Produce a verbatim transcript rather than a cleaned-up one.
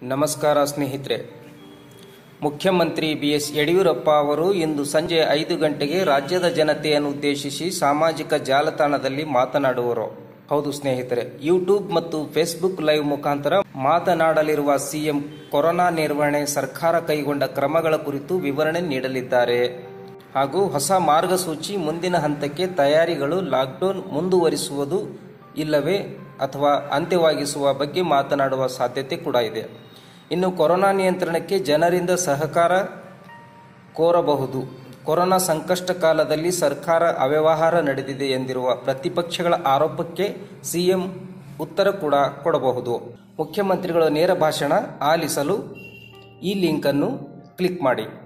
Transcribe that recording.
ನಮಸ್ಕಾರ ಸ್ನೇಹಿತರೆ. ಮುಖ್ಯಮಂತ್ರಿ ಬಿ ಎಸ್ ಯಡಿಯೂರಪ್ಪ ಅವರು ಇಂದು ಸಂಜೆ ಐದು ಗಂಟೆಗೆ ರಾಜ್ಯದ ಜನತೆಯನ್ನು ಉದ್ದೇಶಿಸಿ ಸಾಮಾಜಿಕ ಜಾಲತಾಣದಲ್ಲಿ ಮಾತನಾಡುವರು. ಹೌದು ಸ್ನೇಹಿತರೆ, ಯೂಟ್ಯೂಬ್ ಮತ್ತು ಫೇಸ್ಬುಕ್ ಲೈವ್ ಮುಖಾಂತರ ಮಾತನಾಡಲಿರುವ ಸಿಎಂ ಕೊರೋನಾ ನಿರ್ವಹಣೆ ಸರ್ಕಾರ ಕೈಗೊಂಡ ಕ್ರಮಗಳ ಕುರಿತು ವಿವರಣೆ ನೀಡಲಿದ್ದಾರೆ. ಹಾಗೂ ಹೊಸ ಮಾರ್ಗಸೂಚಿ, ಮುಂದಿನ ಹಂತಕ್ಕೆ ತಯಾರಿಗಳು, ಲಾಕ್ಡೌನ್ ಮುಂದುವರಿಸುವುದು ಇಲ್ಲವೇ ಅಥವಾ ಅಂತ್ಯವಾಗಿಸುವ ಬಗ್ಗೆ ಮಾತನಾಡುವ ಸಾಧ್ಯತೆ ಕೂಡ ಇದೆ. ಇನ್ನು ಕೊರೋನಾ ನಿಯಂತ್ರಣಕ್ಕೆ ಜನರಿಂದ ಸಹಕಾರ ಕೋರಬಹುದು. ಕೊರೋನಾ ಸಂಕಷ್ಟ ಕಾಲದಲ್ಲಿ ಸರ್ಕಾರ ಅವ್ಯವಹಾರ ನಡೆದಿದೆ ಎಂದಿರುವ ಪ್ರತಿಪಕ್ಷಗಳ ಆರೋಪಕ್ಕೆ ಸಿಎಂ ಉತ್ತರ ಕೂಡ ಕೊಡಬಹುದು. ಮುಖ್ಯಮಂತ್ರಿಗಳ ನೇರ ಭಾಷಣ ಆಲಿಸಲು ಈ ಲಿಂಕ್ ಅನ್ನು ಕ್ಲಿಕ್ ಮಾಡಿ.